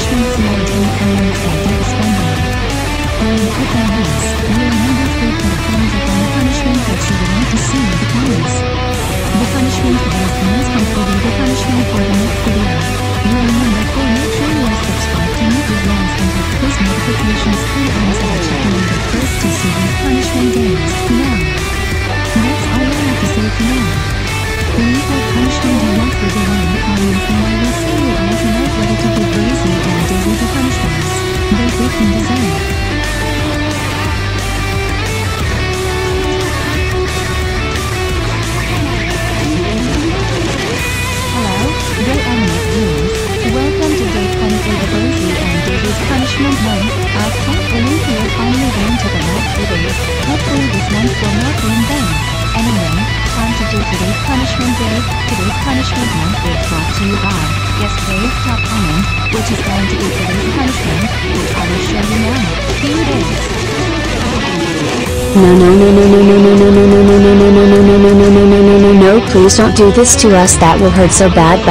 punishment simulating elements and deep spending. Open hands, rule number 3 for the thumbs up on the punishment that you would like to see in the comments. The punishment that is the most helpful will be the punishment for the next video. Rule number 4, make sure you are subscribed to YouTube Rise and hit post notifications 3 times so that you can be the first to see these punishment days. Now, that's all I have to say for now. Leave what punishment you want for the one in the comments and I will see you all tonight ready to give Rosie and Daisy the punishments they both deserve. Hello, great anime viewers. Welcome to day 23 of Rosie and Daisy's punishment 1. I can't believe we are finally going to the last 2 days. Hopefully this month will not be in vain. Anyway, time to do today's punishment day. Today's punishment month is brought to you by Guess Dave's Top Comment, which is going to be today's punishment, which I will show you now. Few days. No, please don't do this to us. That will hurt so bad.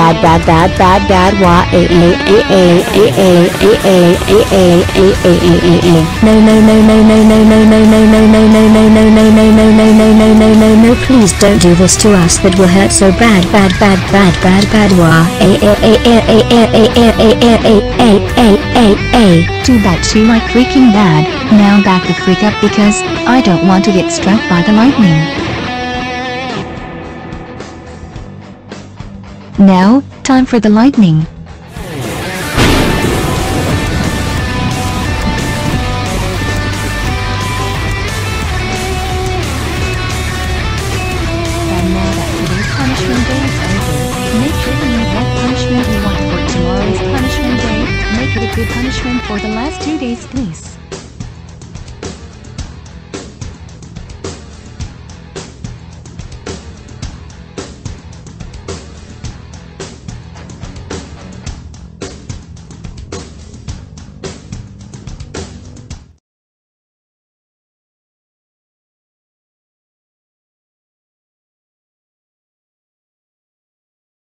No, please don't do this to us. That will hurt so bad. Too bad she like freaking bad. Now back to freak up because I don't want to get struck by the lightning. Now, time for the lightning. And now that today's punishment day is over, make sure to know what punishment you want for tomorrow's punishment day. Make it a good punishment for the last 2 days, please.